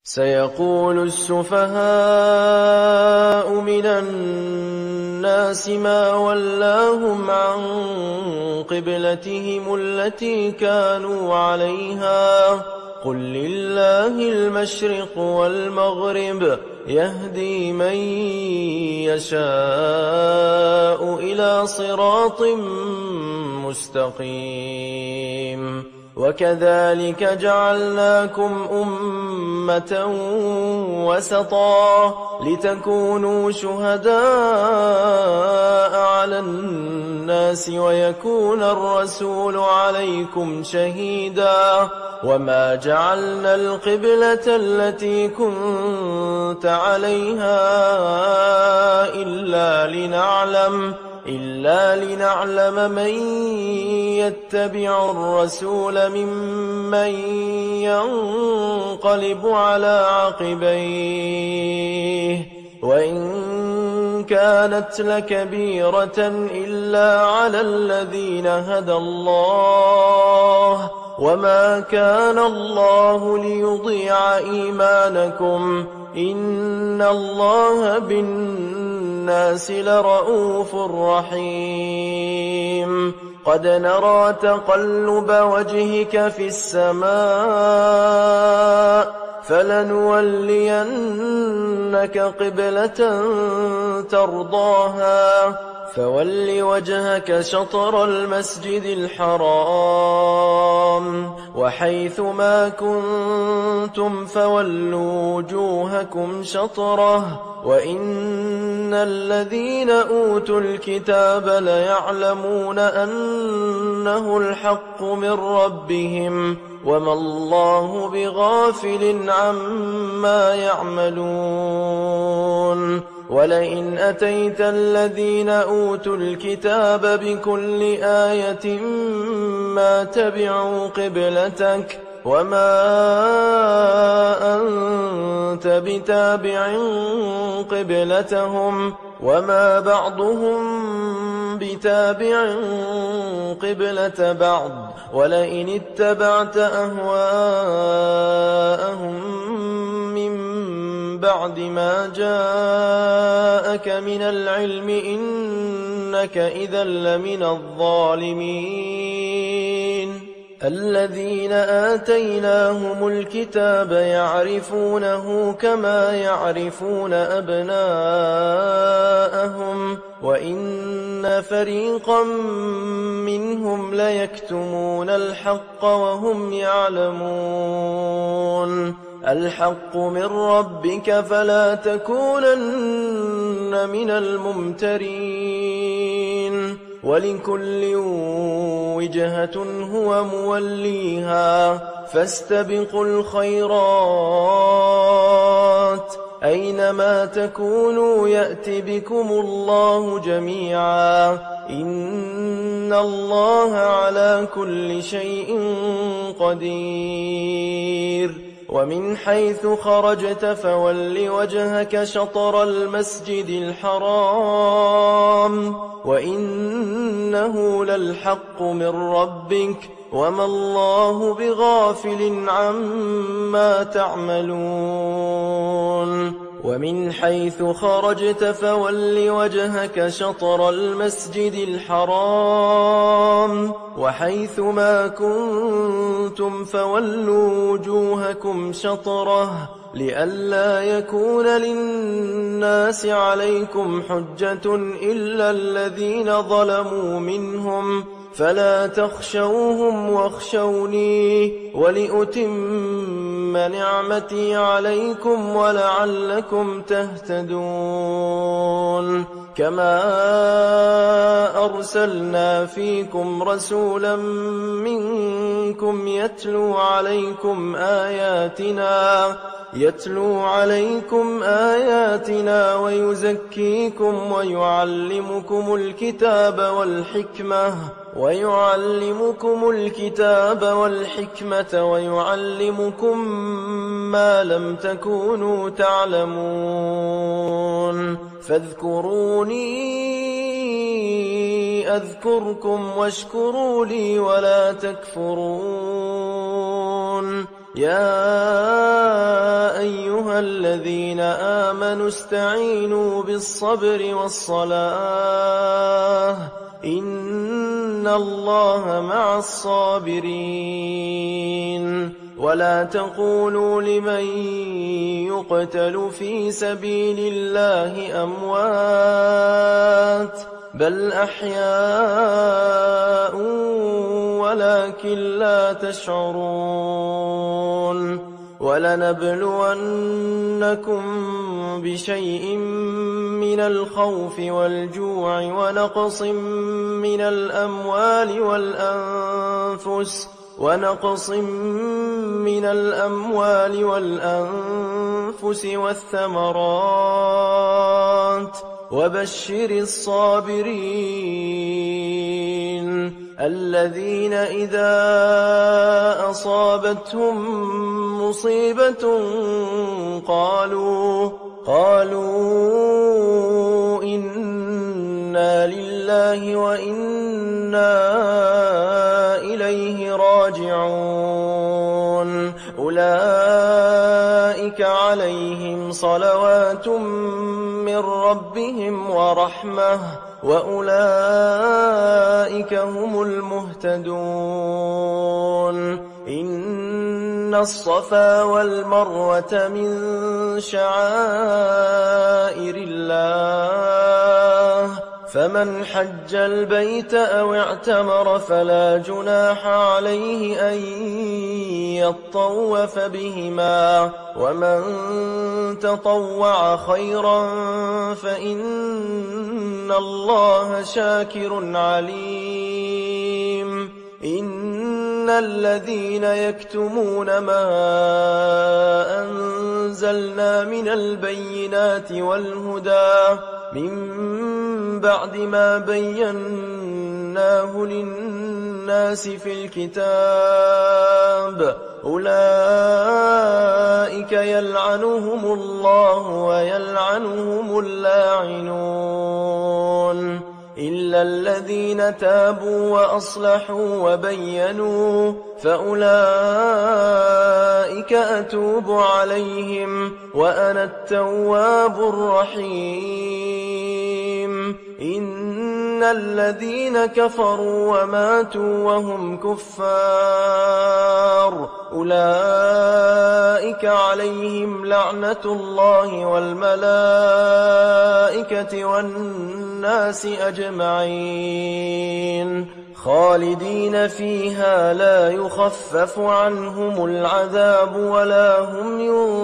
سيقول السفهاء من الناس ما ولاهم عن قبلتهم التي كانوا عليها قل لله المشرق والمغرب يهدي من يشاء إلى صراط مستقيم وكذلك جعلناكم أمة وسطا لتكونوا شهداء على الناس ويكون الرسول عليكم شهيدا وما جعلنا القبلة التي كنت عليها إلا لنعلم من يتبع الرسول ممن ينقلب على عقبيه وإن كانت لكبيرة إلا على الذين هدى الله وما كان الله ليضيع إيمانكم إن الله بالناس لرءوف رحيم قد نرى تقلب وجهك في السماء فلنولينك قبلة ترضاها فول وجهك شطر المسجد الحرام وحيث ما كنتم فولوا وجوهكم شطره وإن الذين أوتوا الكتاب ليعلمون أنه الحق من ربهم وما الله بغافل عما يعملون ولئن أتيت الذين أوتوا الكتاب بكل آية ما تبعوا قبلتك وما أنت بتابع قبلتهم وما بعضهم بتابع قبلة بعض ولئن اتبعت أهواءهم من بعد ما جاءك من العلم إنك إذا لمن الظالمين الذين آتيناهم الكتاب يعرفونه كما يعرفون أبناءهم وإن فريقا منهم ليكتمون الحق وهم يعلمون الحق من ربك فلا تكونن من الممترين ولكل وجهة هو موليها فاستبقوا الخيرات أينما تكونوا يأت بكم الله جميعا إن الله على كل شيء قدير ومن حيث خرجت فول وجهك شطر المسجد الحرام وإنه للحق من ربك وما الله بغافل عما تعملون ومن حيث خرجت فول وجهك شطر المسجد الحرام وحيث ما كنتم فولوا وجوهكم شطره لئلا يكون للناس عليكم حجة إلا الذين ظلموا منهم فلا تخشوهم واخشوني ولأتم نعمتي عليكم ولعلكم تهتدون كما أرسلنا فيكم رسولا منكم يتلو عليكم آياتنا ويزكيكم ويعلمكم الكتاب والحكمة ويعلمكم ما لم تكونوا تعلمون فاذكروني أذكركم واشكروا لي ولا تكفرون يا أيها الذين آمنوا استعينوا بالصبر والصلاة إن الله مع الصابرين ولا تقولوا لمن يقتل في سبيل الله أموات بل أحياء ولكن لا تشعرون ولنبلونكم بشيء من الخوف والجوع ونقص من الأموال والأنفس والثمرات وبشر الصابرين الذين إذا أصابتهم مصيبة قالوا إنا لله وإنا إليه راجعون أولئك عليهم صلوات من ربهم ورحمة وأولئك هم المهتدون إن الصفا والمروة من شعائر الله فمن حج البيت أو اعتمر فلا جناح عليه أن يطوف بهما ومن تطوع خيرا فإن الله شاكر عليم إن الذين يكتمون ما أنزلنا من البينات والهدى من بعد ما بيناه للناس في الكتاب أولئك يلعنهم الله ويلعنهم اللاعنون إلا الذين تابوا وأصلحوا وبينوا فأولئك أتوب عليهم وأنا التواب الرحيم إن الذين كفروا وماتوا وهم كفار أولئك عليهم لعنة الله والملائكة والناس أجمعين خالدين فيها لا يخفف عنهم العذاب ولا هم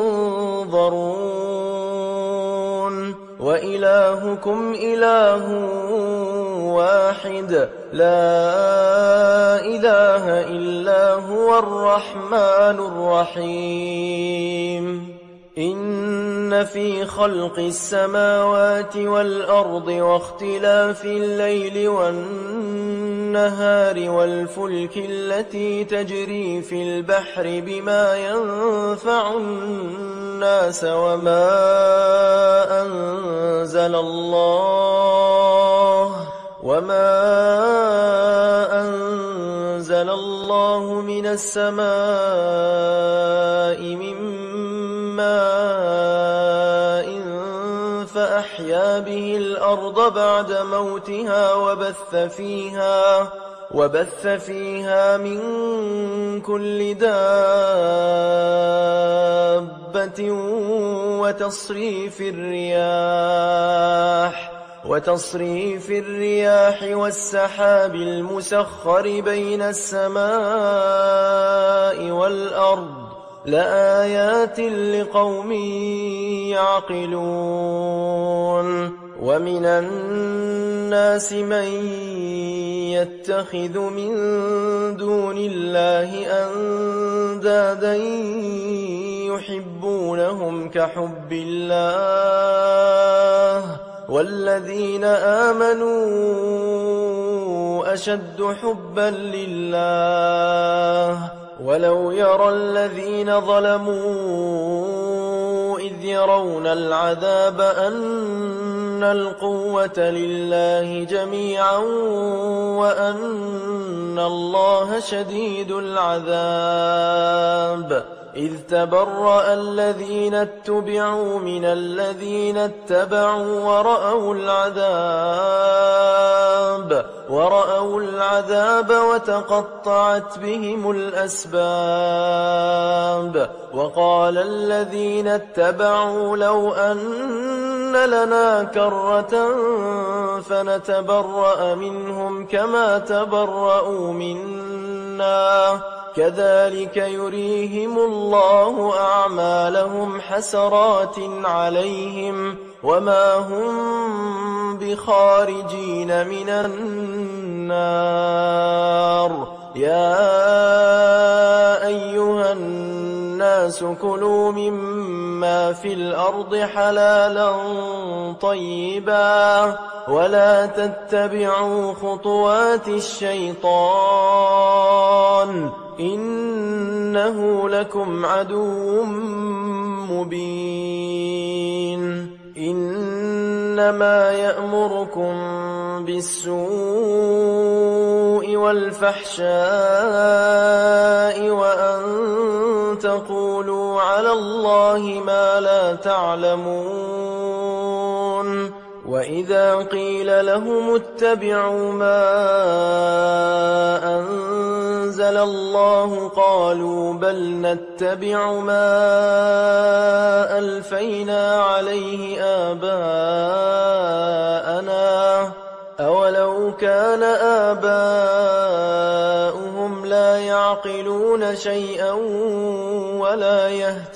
ينظرون وإلهكم إله واحد لا إله إلا هو الرحمن الرحيم إن في خلق السماوات والأرض واختلاف الليل والنهار والفلك التي تجري في البحر بما ينفع الناس وما أنزل الله من السماء من ماء فأحيا به الأرض بعد موتها وبث فيها من كل دابة وتصريف الرياح والسحاب المسخر بين السماء والأرض لآيات لقوم يعقلون ومن الناس من يتخذ من دون الله أندادا يحبونهم كحب الله والذين آمنوا أشد حبا لله ولو يرى الذين ظلموا إذ يرون العذاب أن القوة لله جميعا وأن الله شديد العذاب إذ تبرأ الذين اتبعوا من الذين اتبعوا ورأوا العذاب وتقطعت بهم الأسباب. وقال الذين اتبعوا لو أن لنا كرة فنتبرأ منهم كما تبرأوا منا كذلك يريهم الله أعمالهم حسرات عليهم وما هم بخارجين من النار. يا أيها الناس كلوا مما في الأرض حلالا طيبا ولا تتبعوا خطوات الشيطان إنه لكم عدو مبين. إنما يأمركم بالسوء والفحشاء وأن تقولوا على الله ما لا تعلمون. وإذا قيل لهم اتبعوا ما أنزل الله قالوا بل نتبع ما ألفينا عليه آباءنا أولو كان آباؤهم لا يعقلون شيئا ولا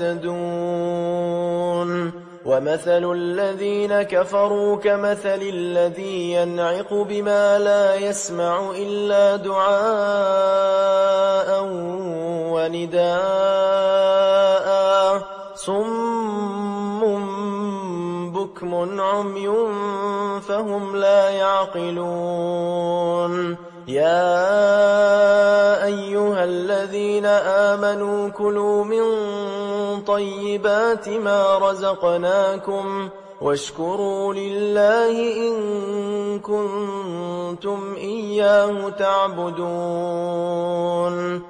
يهتدون. ومثل الذين كفروا كمثل الذي ينعق بما لا يسمع إلا دعاء ونداء صم بكم عمي فهم لا يعقلون. يا أيها الذين آمنوا كلوا من طيبات ما رزقناكم واشكروا لله إن كنتم إياه تعبدون.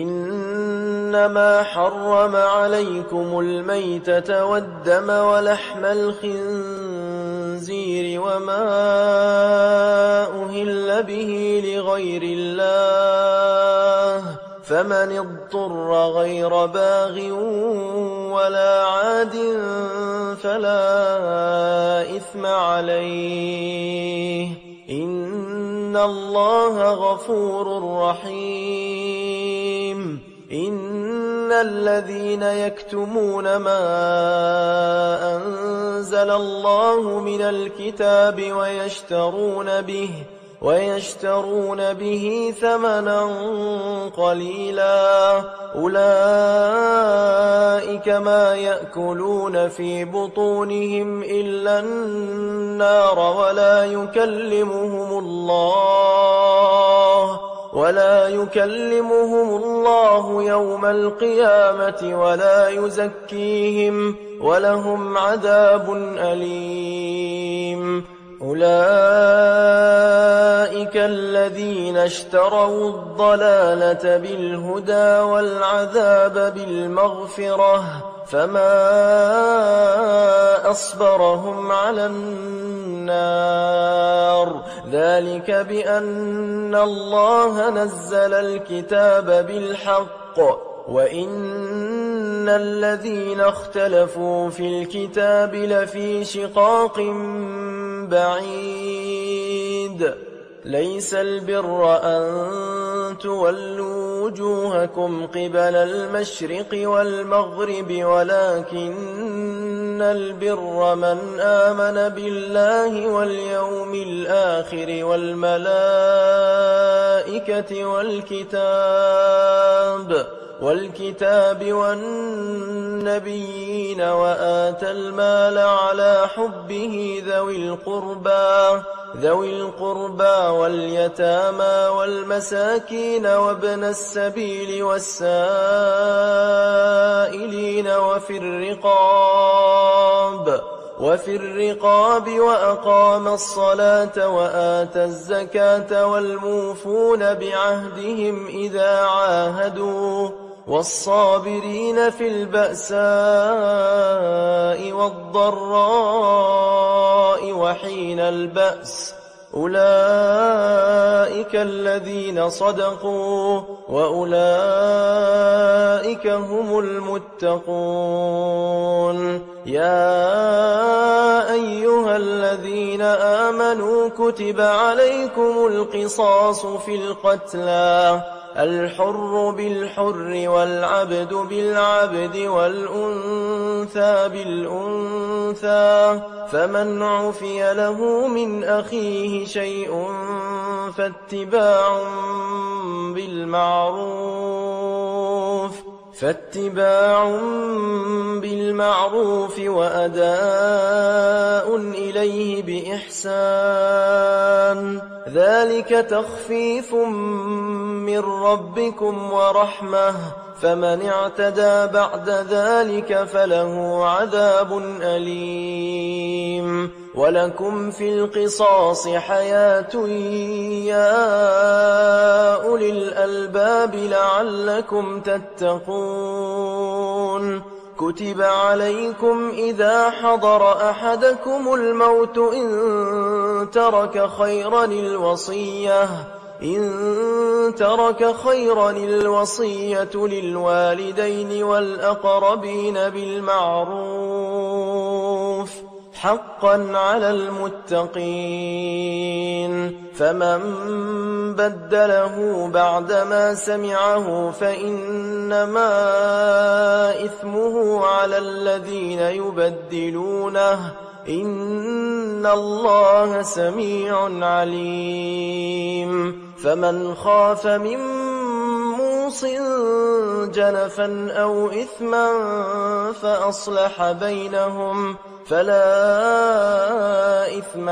إنما حرم عليكم الميتة والدم ولحم الخنزير وما أهل به لغير الله فمن اضطر غير باغ ولا عاد فلا إثم عليه إن الله غفور رحيم. إن الذين يكتمون ما أنزل الله من الكتاب ويشترون به ثمنا قليلا أولئك ما يأكلون في بطونهم إلا النار ولا يكلمهم الله يوم القيامة ولا يزكيهم ولهم عذاب أليم. أولئك الذين اشتروا الضلالة بالهدى والعذاب بالمغفرة فما أصبرهم على النار ذلك بأن الله نزل الكتاب بالحق وإن الذين اختلفوا في الكتاب لفي شقاق بعيد. ليس البر أن تولوا وجوهكم قبل المشرق والمغرب ولكن البر من آمن بالله واليوم الآخر والملائكة والكتاب والنبيين وآتى المال على حبه ذوي القربى واليتامى والمساكين وابن السبيل والسائلين وفي الرقاب وأقام الصلاة وآتى الزكاة والموفون بعهدهم إذا عاهدوا والصابرين في البأساء والضراء وحين البأس أولئك الذين صدقوا وأولئك هم المتقون يا أيها الذين آمنوا كتب عليكم القصاص في القتلى الحر بالحر والعبد بالعبد والأنثى بالأنثى فمن عفي له من أخيه شيء فاتباع بالمعروف وأداء إليه بإحسان ذلك تخفيف من ربكم ورحمة فمن اعتدى بعد ذلك فله عذاب أليم ولكم في القصاص حياة يا أولي الألباب لعلكم تتقون كتب عليكم إذا حضر أحدكم الموت إن ترك خيرا الوصية للوالدين والأقربين بالمعروف حقا على المتقين فمن بدله بعدما سمعه فإنما إثمه على الذين يبدلونه إن الله سميع عليم فمن خاف من موص جنفا أو إثما فأصلح بينهم فلا إثم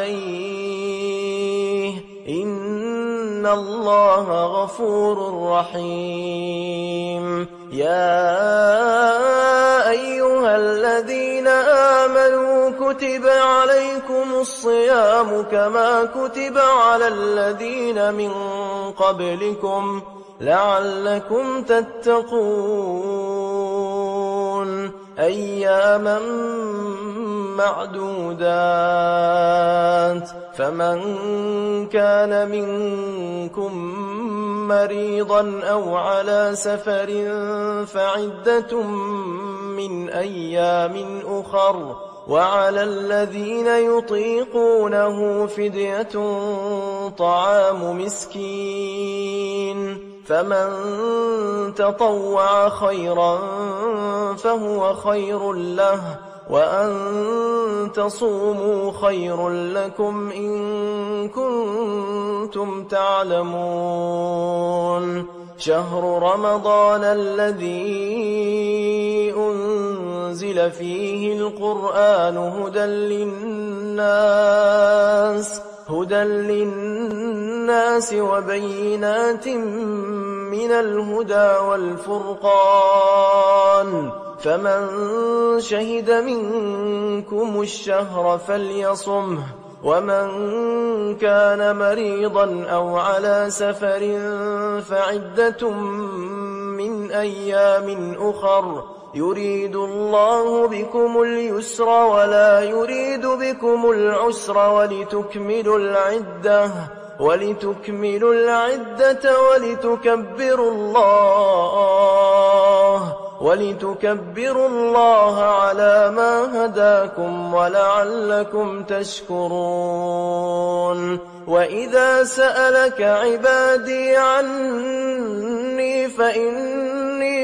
عليه إن الله غفور رحيم يا أيها الذين آمنوا كتب عليكم الصيام كما كتب على الذين من قبلكم لعلكم تتقون أياما معدودات فمن كان منكم مريضا أو على سفر فعدة من أيام أخر وعلى الذين يطيقونه فدية طعام مسكين فمن تطوع خيرا فهو خير له وأن تصوموا خير لكم إن كنتم تعلمون شهر رمضان الذي أنزل فيه القرآن هدى للناس وبينات من الهدى والفرقان فمن شهد منكم الشهر فليصمه ومن كان مريضا أو على سفر فعدة من أيام أخر يريد الله بكم اليسر ولا يريد بكم العسر ولتكملوا العدة ولتكبروا الله على ما هداكم ولعلكم تشكرون وإذا سألك عبادي عني فإني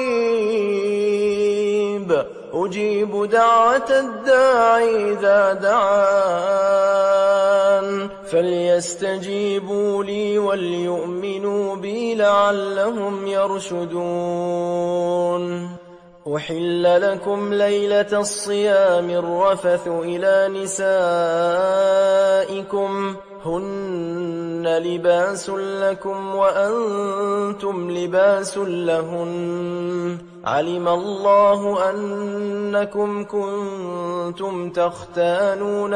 قريب أجيب دعوة الداعي إذا دعان فليستجيبوا لي وليؤمنوا بي لعلهم يرشدون أحل لكم ليلة الصيام الرفث إلى نسائكم هن لباس لكم وأنتم لباس لهن علم الله أنكم كنتم تختانون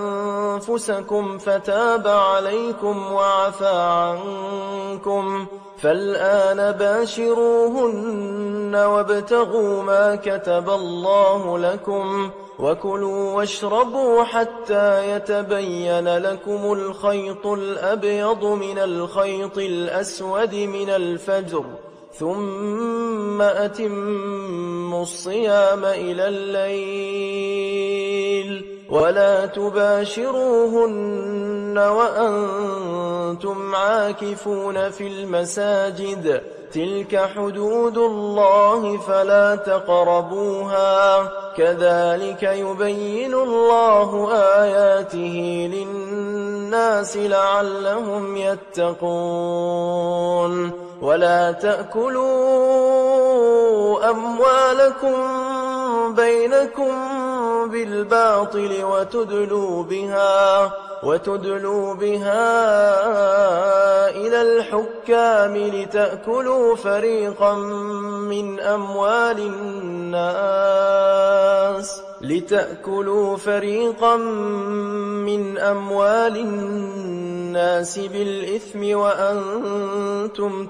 أنفسكم فتاب عليكم وعفى عنكم فالآن باشروهن وابتغوا ما كتب الله لكم وكلوا واشربوا حتى يتبين لكم الخيط الأبيض من الخيط الأسود من الفجر ثم أتموا الصيام إلى الليل ولا تباشروهن وأنتم عاكفون في المساجد تلك حدود الله فلا تقربوها كذلك يبين الله آياته للناس لعلهم يتقون ولا تأكلوا أموالكم بينكم بالباطل وتدلوا بها إلى الحكام لتأكلوا فريقا من أموال الناس بالإثم وأنتم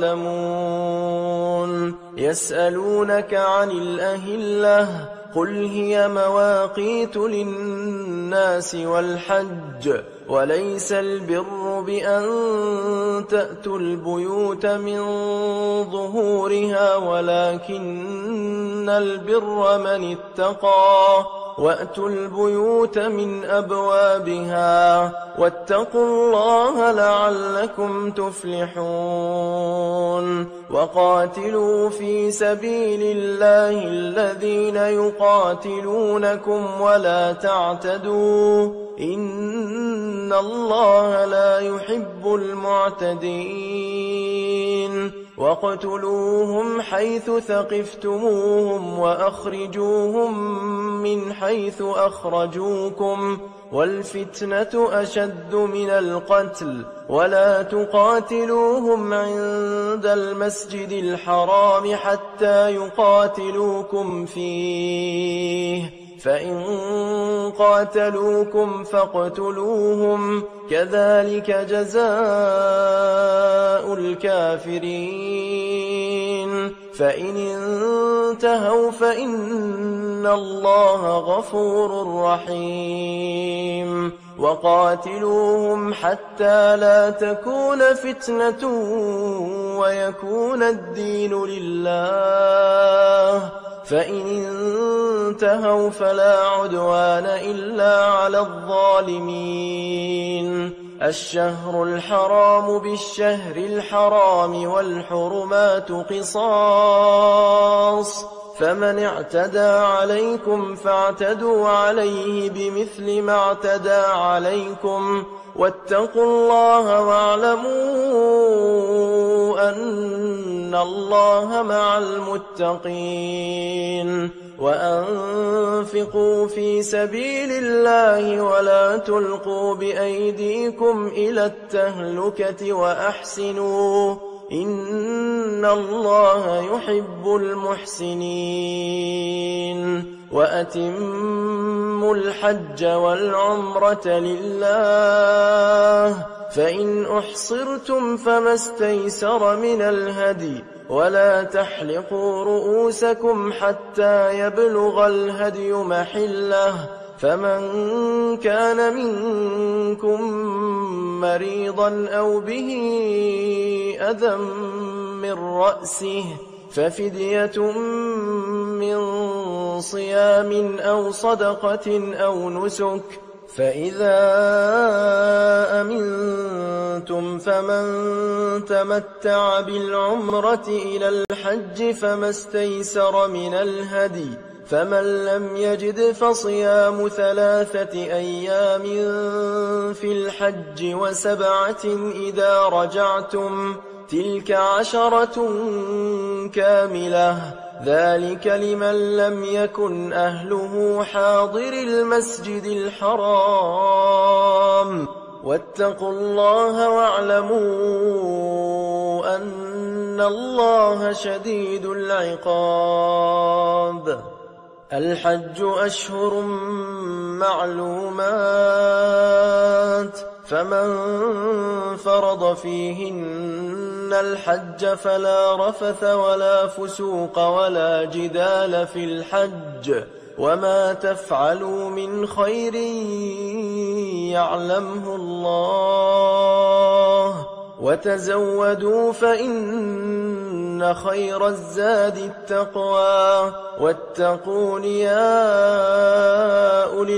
تعلمون يسألونك عن الأهلة قل هي مواقيت للناس والحج وليس البر بأن تأتوا البيوت من ظهورها ولكن البر من اتقى وأتوا البيوت من أبوابها واتقوا الله لعلكم تفلحون وقاتلوا في سبيل الله الذين يقاتلونكم ولا تعتدوا إن الله لا يحب المعتدين واقتلوهم حيث ثقفتموهم وأخرجوهم من حيث أخرجوكم والفتنة أشد من القتل ولا تقاتلوهم عند المسجد الحرام حتى يقاتلوكم فيه فإن قاتلوكم فاقتلوهم كذلك جزاء الكافرين فإن انتهوا فإن الله غفور رحيم وقاتلوهم حتى لا تكون فتنة ويكون الدين لله فإن انتهوا فلا عدوان إلا على الظالمين الشهر الحرام بالشهر الحرام والحرمات قصاص فمن اعتدى عليكم فاعتدوا عليه بمثل ما اعتدى عليكم واتقوا الله واعلموا أن الله مع المتقين وأنفقوا في سبيل الله ولا تلقوا بأيديكم إلى التهلكة وأحسنوا إن الله يحب المحسنين وأتموا الحج والعمرة لله فإن أحصرتم فما استيسر من الهدي ولا تحلقوا رؤوسكم حتى يبلغ الهدي محله فمن كان منكم مريضا أو به أذى من رأسه ففدية من صيام أو صدقة أو نسك فإذا أمنتم فمن تمتع بالعمرة إلى الحج فما استيسر من الهدي فمن لم يجد فصيام 3 أيام في الحج و7 إذا رجعتم تلك 10 كاملة ذلك لمن لم يكن أهله حاضر المسجد الحرام واتقوا الله واعلموا أن الله شديد العقاب الحج أشهر معلومات فمن فرض فيهن الحج فلا رفث ولا فسوق ولا جدال في الحج وما تفعلوا من خير يعلمه الله وتزودوا فإن خير الزاد التقوى واتقون يا أولي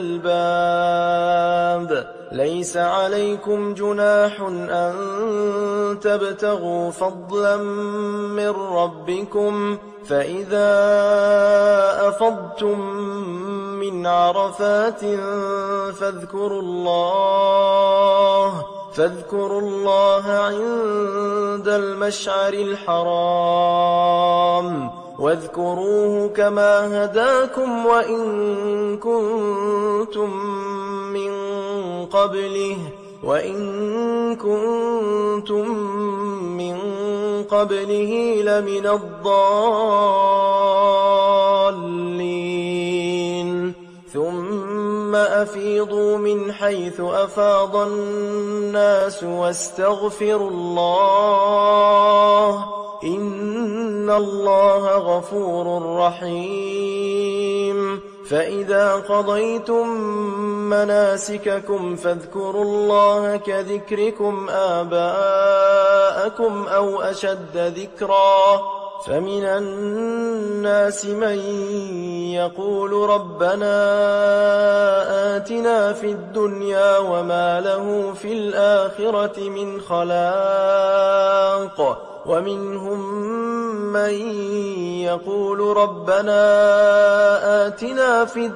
الألباب ليس عليكم جناح أن تبتغوا فضلا من ربكم فإذا أفضتم من عرفات فاذكروا الله عند المشعر الحرام واذكروه كما هداكم وإن كنتم من قبله لمن الضالين ثم أفيضوا من حيث أفاض الناس واستغفروا الله إن الله غفور رحيم فإذا قضيتم مناسككم فاذكروا الله كذكركم آباءكم أو أشد ذكرا فمن الناس من يقول ربنا آتنا في الدنيا وما له في الآخرة من خلاق ومنهم من يقول ربنا آتنا في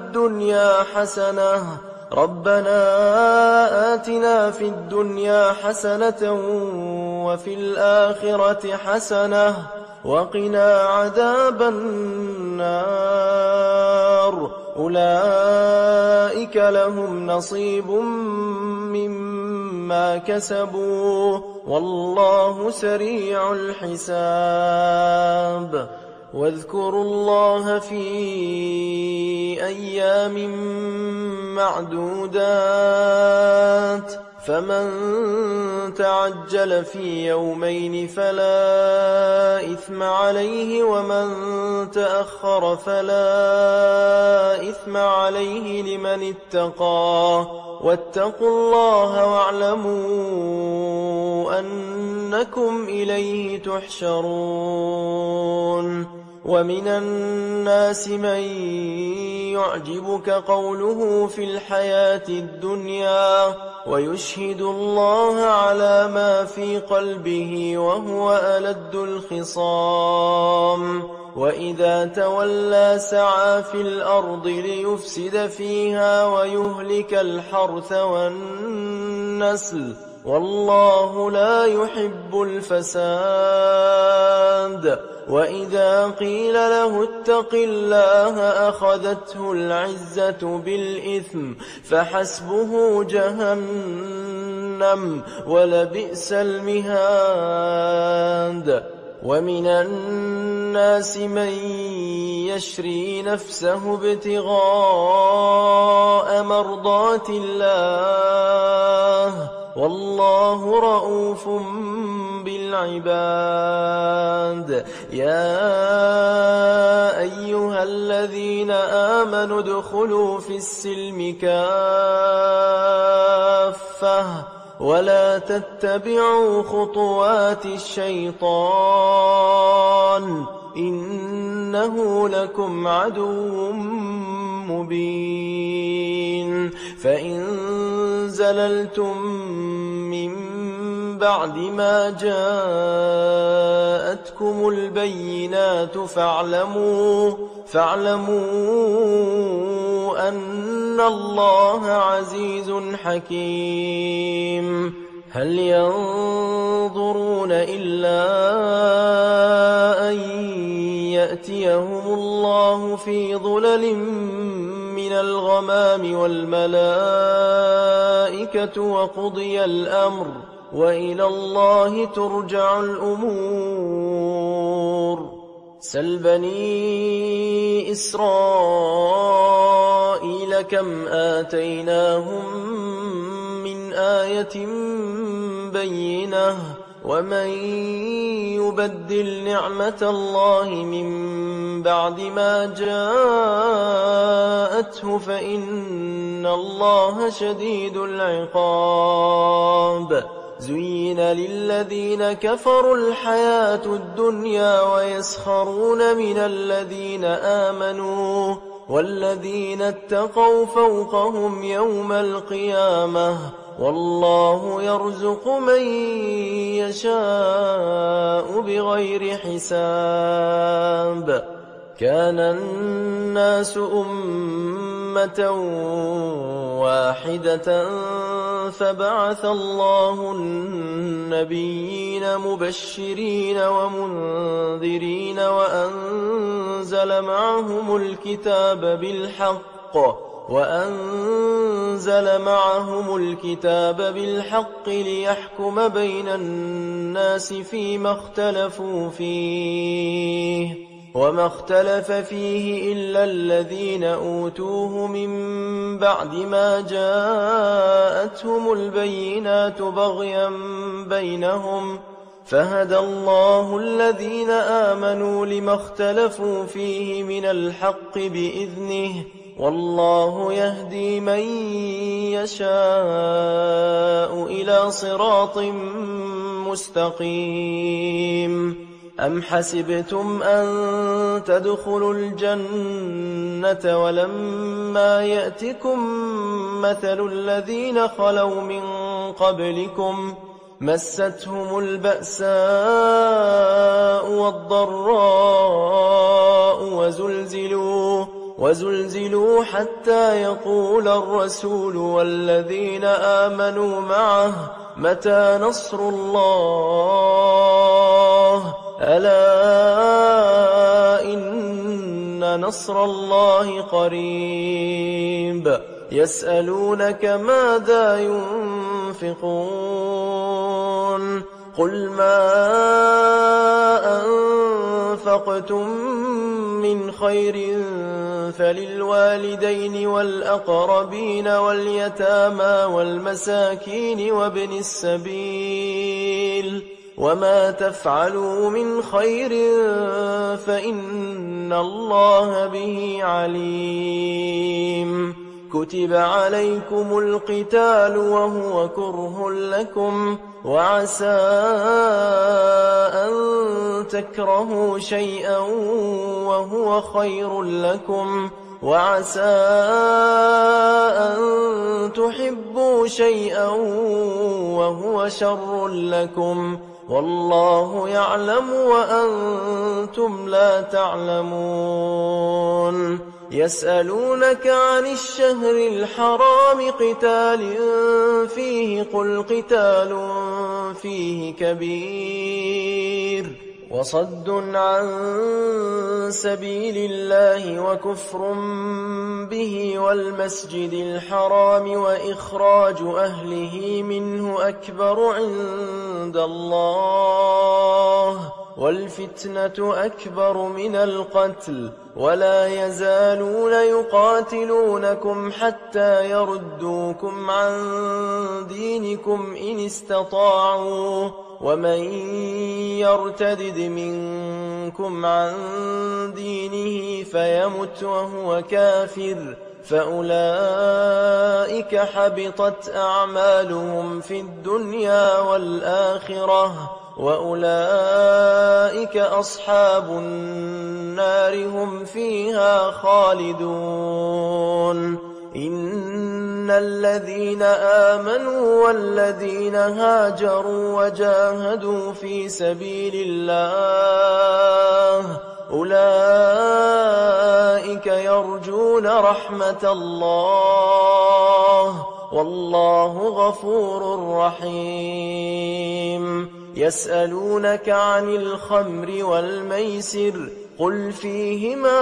الدنيا حسنة وفي الآخرة حسنة وقنا عذاب النار أولئك لهم نصيب مما كسبوا والله سريع الحساب واذكروا الله في أيام معدودات فمن تعجل في يومين فلا إثم عليه ومن تأخر فلا إثم عليه لمن اتقى واتقوا الله واعلموا أنكم إليه تحشرون ومن الناس من يعجبك قوله في الحياة الدنيا ويشهد الله على ما في قلبه وهو ألد الخصام وإذا تولى سعى في الأرض ليفسد فيها ويهلك الحرث والنسل والله لا يحب الفساد وإذا قيل له اتق الله أخذته العزة بالإثم فحسبه جهنم ولبئس المهاد ومن الناس من يشري نفسه ابتغاء مرضات الله والله رؤوف بالعباد يا أيها الذين آمنوا ادخلوا في السلم كافة ولا تتبعوا خطوات الشيطان إنه لكم عدو مبين فإن زللتم من بعد ما جاءتكم البينات فاعلموا أن الله عزيز حكيم هل ينظرون إلا أن يأتيهم الله في ظلل من الغمام والملائكة وقضي الأمر وإلى الله ترجع الأمور سل بني إسرائيل كم آتيناهم من آية بينة ومن يبدل نعمة الله من بعد ما جاءته فإن الله شديد العقاب. زين للذين كفروا الحياة الدنيا ويسخرون من الذين آمنوا والذين اتقوا فوقهم يوم القيامة والله يرزق من يشاء بغير حساب. كان الناس أمة واحدة فبعث الله النبيين مبشرين ومنذرين وأنزل معهم الكتاب بالحق ليحكم بين الناس فيما اختلفوا فيه وما اختلف فيه إلا الذين أوتوه من بعد ما جاءتهم البينات بغيا بينهم فهدى الله الذين آمنوا لما اختلفوا فيه من الحق بإذنه والله يهدي من يشاء إلى صراط مستقيم. أم حسبتم أن تدخلوا الجنة ولما يأتكم مثل الذين خلوا من قبلكم مستهم البأساء والضراء وزلزلوا حتى يقول الرسول والذين آمنوا معه متى نصر الله ألا إن نصر الله قريب. يسألونك ماذا ينفقون قل ما أنفقتم من خير فللوالدين والأقربين واليتامى والمساكين وابن السبيل وما تفعلوا من خير فإن الله به عليم. كتب عليكم القتال وهو كره لكم وعسى أن تكرهوا شيئا وهو خير لكم وعسى أن تحبوا شيئا وهو شر لكم والله يعلم وأنتم لا تعلمون. يسألونك عن الشهر الحرام قتال فيه قل قتال فيه كبير وصد عن سبيل الله وكفر به والمسجد الحرام وإخراج أهله منه أكبر عند الله والفتنة أكبر من القتل ولا يزالون يقاتلونكم حتى يردوكم عن دينكم إن استطاعوا ومن يرتدد منكم عن دينه فيمت وهو كافر فأولئك حبطت أعمالهم في الدنيا والآخرة وأولئك أصحاب النار هم فيها خالدون. إن الذين آمنوا والذين هاجروا وجاهدوا في سبيل الله أولئك يرجون رحمة الله والله غفور رحيم. يسألونك عن الخمر والميسر قل فيهما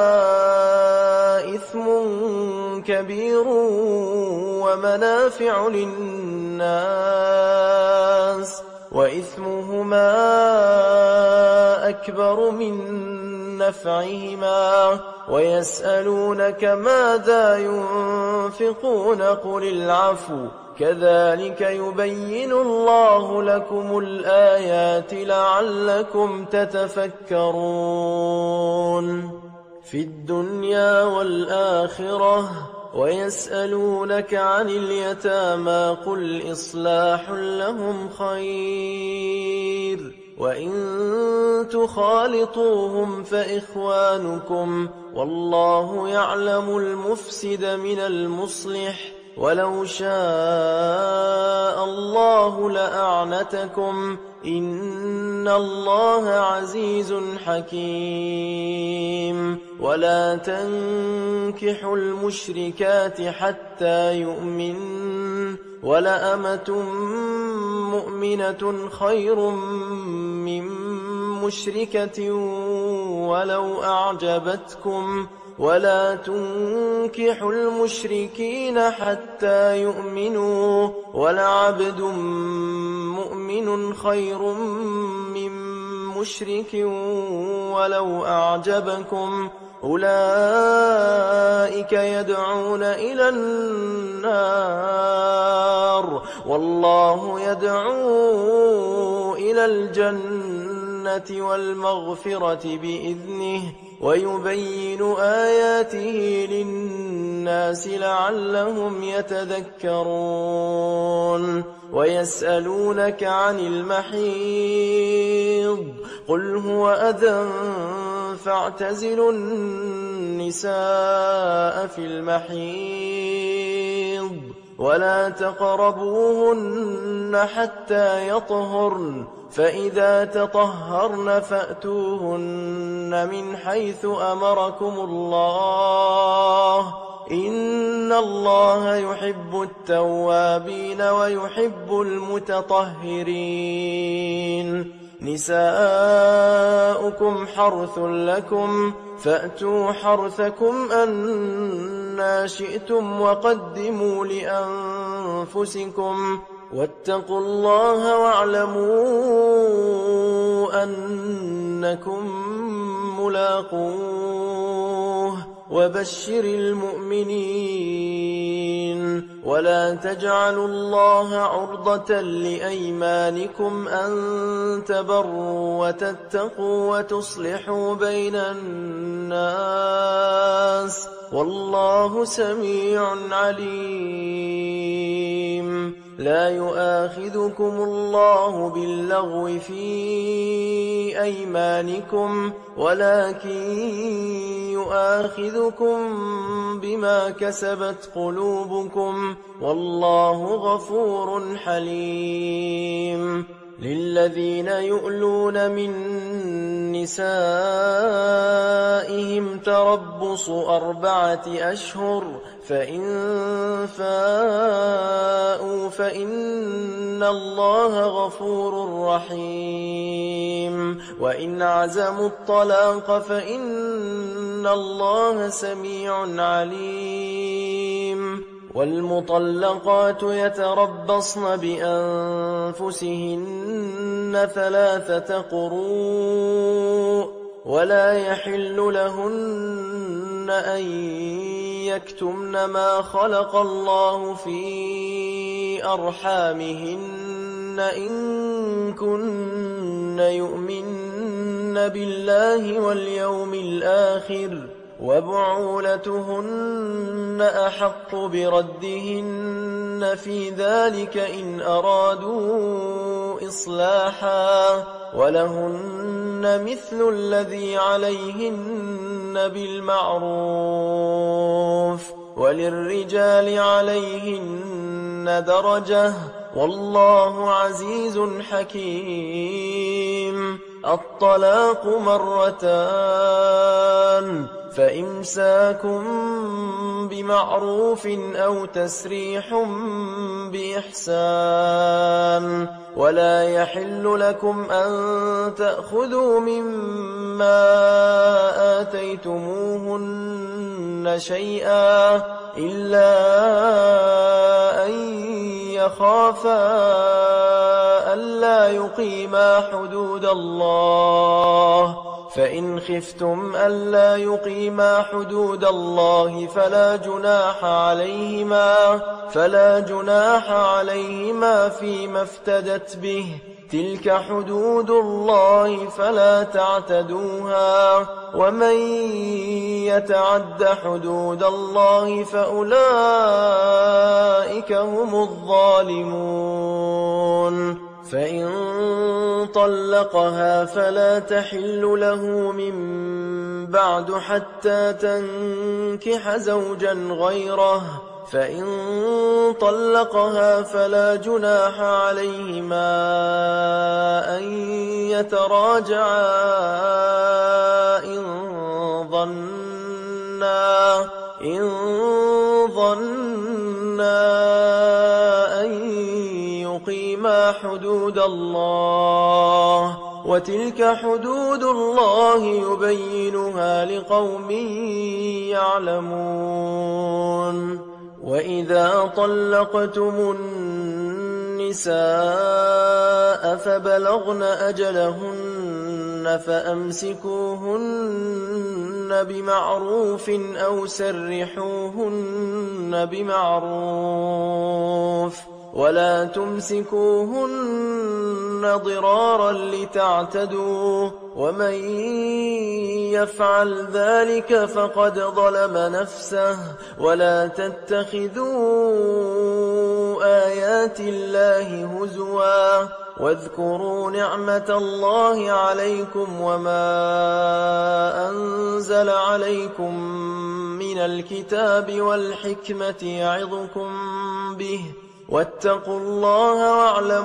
إثم كبير ومنافع للناس وإثمهما أكبر من نفعهما ويسألونك ماذا ينفقون قل العفو كذلك يبين الله لكم الآيات لعلكم تتفكرون في الدنيا والآخرة. ويسألونك عن اليتامى قل إصلاح لهم خير وإن تخالطوهم فإخوانكم والله يعلم المفسد من المصلح ولو شاء الله لأعنتكم إن الله عزيز حكيم. ولا تنكحوا المشركات حتى يؤمنن ولأمة مؤمنة خير من مشركة ولو أعجبتكم ولا تنكحوا المشركين حتى يؤمنوا ولعبد مؤمن خير من مشرك ولو أعجبكم أولئك يدعون إلى النار والله يدعو إلى الجنة والمغفرة بإذنه ويبين آياته للناس لعلهم يتذكرون. ويسألونك عن المحيض قل هو أذى فاعتزلوا النساء في المحيض ولا تقربوهن حتى يطهرن فإذا تطهرن فأتوهن من حيث أمركم الله إن الله يحب التوابين ويحب المتطهرين. نساؤكم حرث لكم فأتوا حرثكم أنى شئتم وقدموا لأنفسكم واتقوا الله واعلموا أنكم ملاقوه وبشر المؤمنين. ولا تجعلوا الله عرضة لأيمانكم أن تبروا وتتقوا وتصلحوا بين الناس والله سميع عليم. لا يؤاخذكم الله باللغو في أيمانكم ولكن يؤاخذكم بما كسبت قلوبكم والله غفور حليم. للذين يؤلون من نسائهم تربص 4 أشهر فإن فاءوا فإن الله غفور رحيم. وإن عزموا الطلاق فإن الله سميع عليم. والمطلقات يتربصن بأنفسهن 3 قروء ولا يحل لهن أن يكتمن ما خلق الله في أرحامهن إن كن يؤمن بالله واليوم الآخر وبعولتهن أحق بردهن في ذلك إن أرادوا إصلاحا ولهن مثل الذي عليهن بالمعروف وللرجال عليهن درجة والله عزيز حكيم. الطلاق 2 فإمساك بمعروف أو تسريح بإحسان ولا يحل لكم أن تأخذوا مما آتيتموهن شيئا إلا أن يخافا ألا يقيما حدود الله فإن خفتم ألا يقيما حدود الله فلا جناح عليهما فيما افتدت به، تلك حدود الله فلا تعتدوها، ومن يتعد حدود الله فأولئك هم الظالمون. فإن طلقها فلا تحل له من بعد حتى تنكح زوجا غيره، فإن طلقها فلا جناح عليهما أن يتراجعا إن ظنا أن يقيما حدود الله، وتلك حدود الله يبينها لقوم يعلمون. وإذا طلقتم النساء فبلغن أجلهن فأمسكوهن بمعروف أو سرحوهن بمعروف، ولا تمسكوهن ضرارا لتعتدوا، ومن يفعل ذلك فقد ظلم نفسه. ولا تتخذوا آيات الله هزوا، واذكروا نعمة الله عليكم وما أنزل عليكم من الكتاب والحكمة يعظكم به، واتقوا الله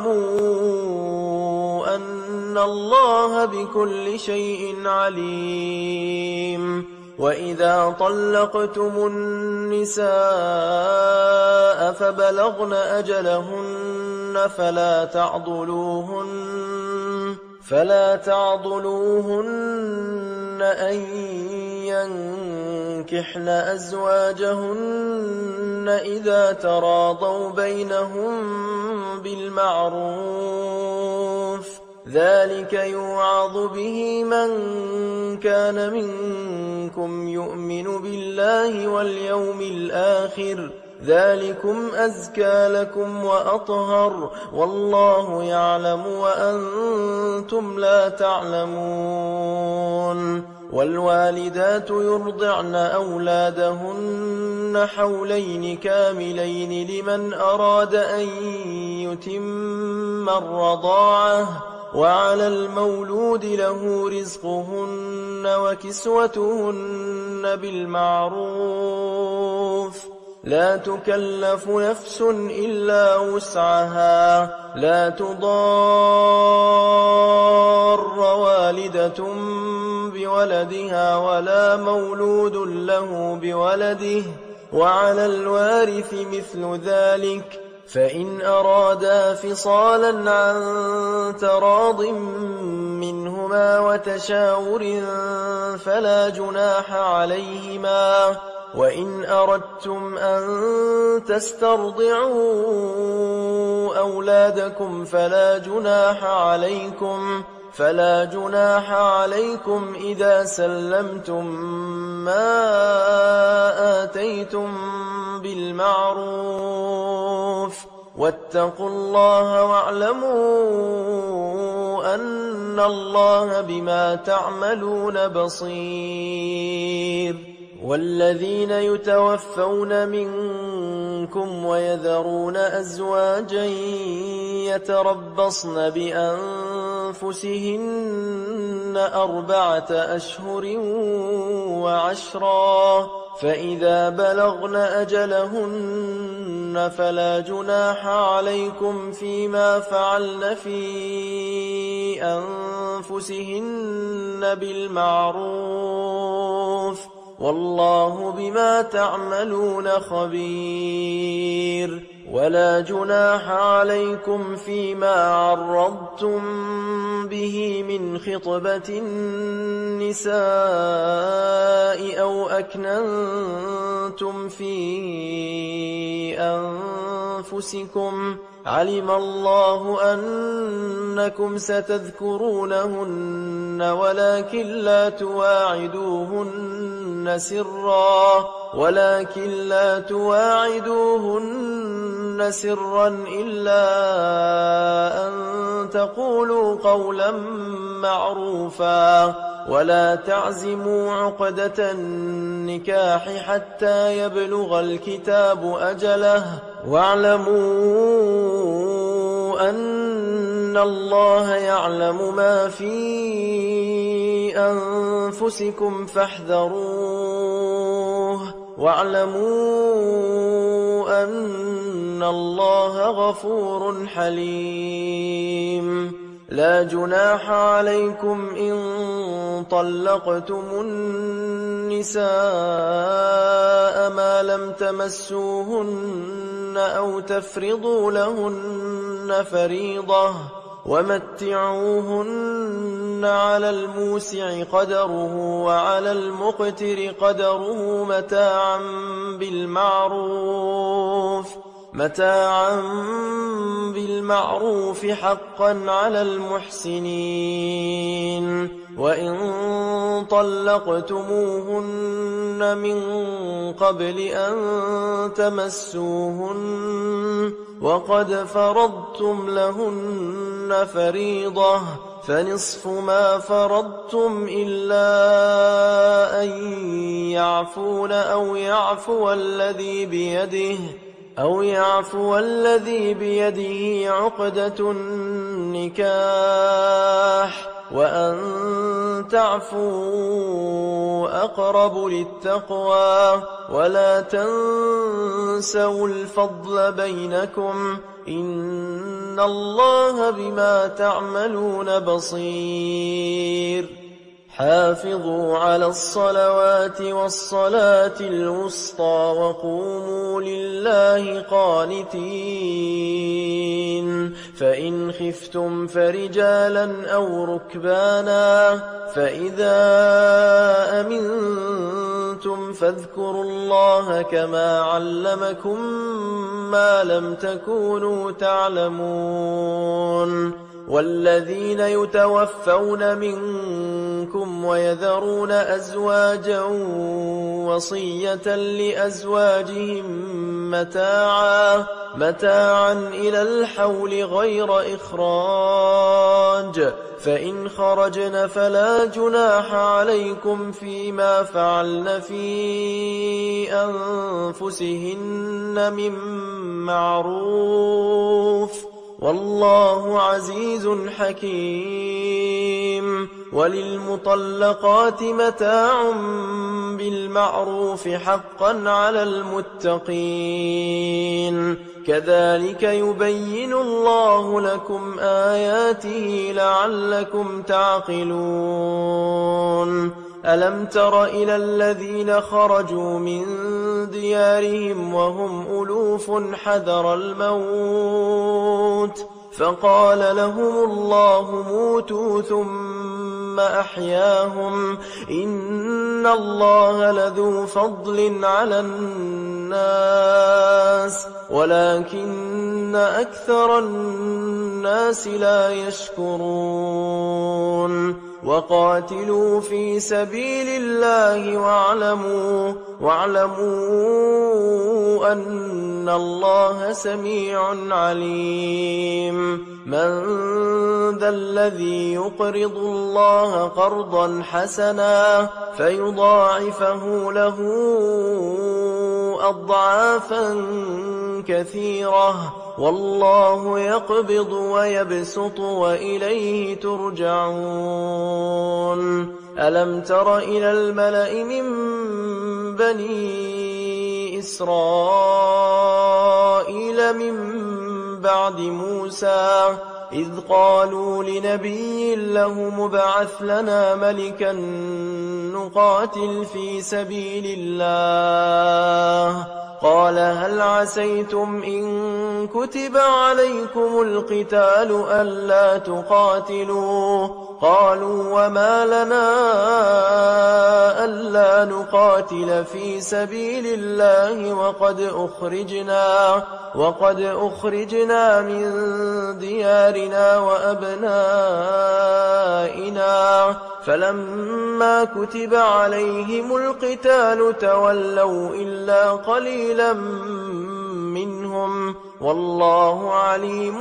واعلموا أن الله بكل شيء عليم. وإذا طلقتم النساء فبلغن أجلهن فلا تعضلوهن أن ينكحن أزواجهن إذا تراضوا بينهم بالمعروف، ذلك يوعظ به من كان منكم يؤمن بالله واليوم الآخر، ذلكم أزكى لكم وأطهر، والله يعلم وأنتم لا تعلمون. والوالدات يرضعن أولادهن حولين كاملين لمن أراد أن يتم الرضاعة، وعلى المولود له رزقهن وكسوتهن بالمعروف، لا تكلف نفس إلا وسعها، لا تضار والدة بولدها ولا مولود له بولده، وعلى الوارث مثل ذلك، فإن أرادا فصالا عن تراض منهما وتشاور فلا جناح عليهما. وإن أردتم أن تسترضعوا أولادكم فلا جناح عليكم إذا سلمتم ما آتيتم بالمعروف، واتقوا الله واعلموا أن الله بما تعملون بصير. والذين يتوفون منكم ويذرون أزواجا يتربصن بأنفسهن 4 أشهر وعشرا، فإذا بلغن أجلهن فلا جناح عليكم فيما فعلن في أنفسهن بالمعروف، والله بما تعملون خبير. ولا جناح عليكم فيما عرضتم به من خطبة النساء أو أكننتم في أنفسكم علم الله أنكم ستذكرونهن ولكن لا تواعدوهن سرا إلا أن تقولوا قولا معروفا ولا تعزموا عقدة النكاح حتى يبلغ الكتاب أجله واعلموا أن الله يعلم ما في أنفسكم فاحذروه واعلموا أن الله غفور حليم لا جناح عليكم إن طلقتم النساء ما لم تمسوهن أو تفرضوا لهن فريضة ومتعوهن على الموسع قدره وعلى المقتر قدره متاعا بالمعروف حقا على المحسنين وإن طلقتموهن من قبل أن تمسوهن وقد فرضتم لهن فريضة فنصف ما فرضتم إلا أن يعفون أو يعفو الذي بيده عقدة النكاح وأن تعفوا أقرب للتقوى ولا تنسوا الفضل بينكم إن الله بما تعملون بصير حافظوا على الصلوات والصلاة الوسطى وقوموا لله قانتين فإن خفتم فرجالا أو ركبانا فإذا أمنتم فاذكروا الله كما علمكم ما لم تكونوا تعلمون والذين يتوفون منكم ويذرون أزواجا وصية لأزواجهم متاعا إلى الحول غير إخراج فإن خرجن فلا جناح عليكم فيما فعلن في أنفسهن من معروف والله عزيز حكيم وللمطلقات متاع بالمعروف حقا على المتقين كذلك يبين الله لكم آياته لعلكم تعقلون ألم تر إلى الذين خرجوا من ديارهم وهم ألوف حذر الموت فقال لهم الله موتوا ثم أحياهم إن الله لذو فضل على الناس ولكن أكثر الناس لا يشكرون وقاتلوا في سبيل الله واعلموا أن الله سميع عليم من ذا الذي يقرض الله قرضا حسنا فيضاعفه له أضعافا كثيرة والله يقبض ويبسط وإليه ترجعون ألم تر إلى الملأ من بني إسرائيل من بعد موسى إذ قالوا لنبي له مبعث لنا ملكا نقاتل في سبيل الله قال هل عسيتم إن كتب عليكم القتال ألا تقاتلوا قالوا وما لنا ألا نقاتل في سبيل الله وقد أخرجنا من ديارنا وأبنائنا فلما كتب عليهم القتال تولوا إلا قليلا منهم والله عليم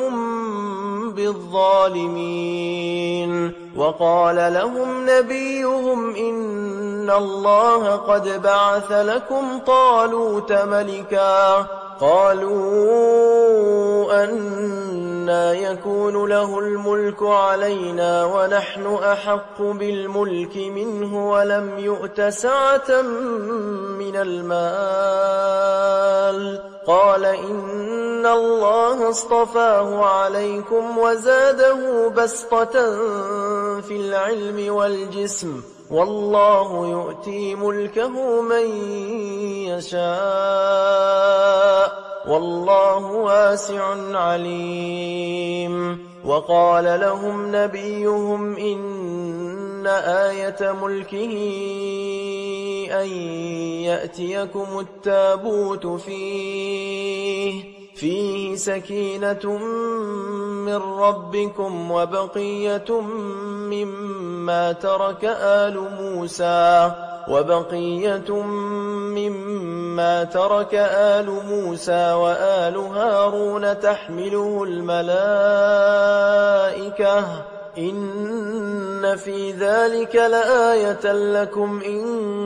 بالظالمين. وقال لهم نبيهم إن الله قد بعث لكم طالوت ملكا قالوا أنى يكون له الملك علينا ونحن أحق بالملك منه ولم يؤت سعة من المال قال إن الله اصطفاه عليكم وزاده بسطة في العلم والجسم والله يؤتي ملكه من يشاء والله واسع عليم. وقال لهم نبيهم إن آية ملكه أن يأتيكم التابوت فيه سكينة من ربكم وبقية مما ترك آل موسى وآل هارون تحمله الملائكة إن في ذلك لآية لكم إن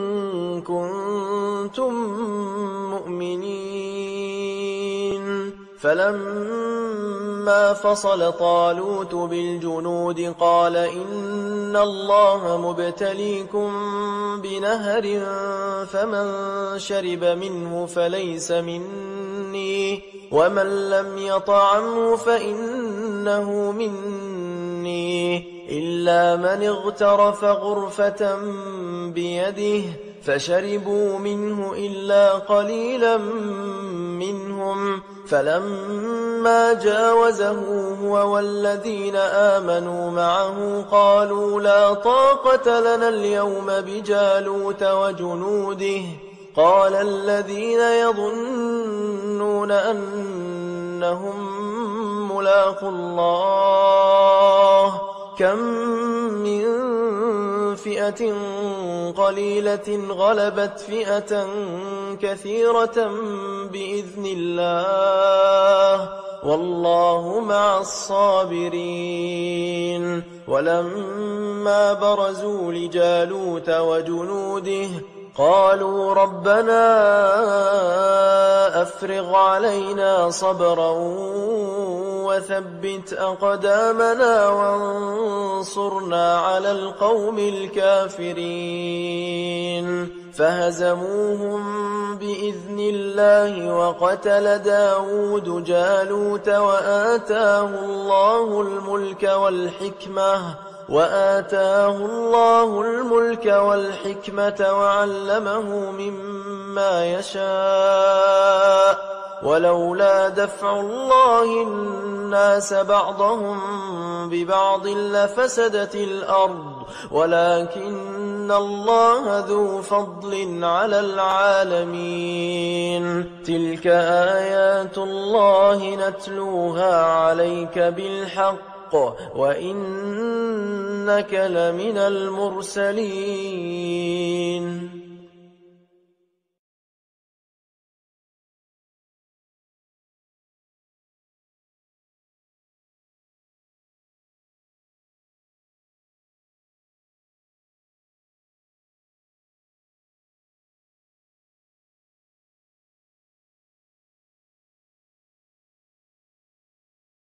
كنتم مؤمنين. فلما فصل طالوت بالجنود قال إن الله مبتليكم بنهر فمن شرب منه فليس مني ومن لم يطعمه فإنه مني إلا من اغترف غرفة بيده فشربوا منه إلا قليلا منهم فلما جاوزه هو والذين آمنوا معه قالوا لا طاقة لنا اليوم بجالوت وجنوده قال الذين يظنون أنهم ملاقو الله كم من فئة قليلة غلبت فئة كثيرة بإذن الله والله مع الصابرين. ولما برزوا لجالوت وجنوده قالوا ربنا أفرغ علينا صبرا وثبت أقدامنا وانصرنا على القوم الكافرين. فهزموهم بإذن الله وقتل داود جالوت وآتاه الله الملك والحكمة وعلمه مما يشاء ولولا دفع الله الناس بعضهم ببعض لفسدت الأرض ولكن الله ذو فضل على العالمين. تلك آيات الله نتلوها عليك بالحق وإنك لمن المرسلين.